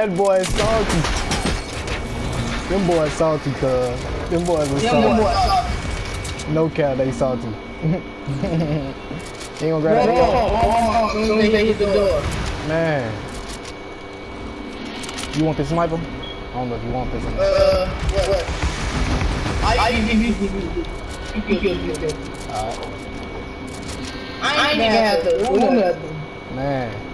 That boy is salty. Them boys salty, cuz. Them boys are salty. No cap, they salty. You ain't gonna grab that door? They hit the door. Man. You want this sniper? I don't know if you want this one. What? You kill. Alright. I ain't even have to do nothing. Man.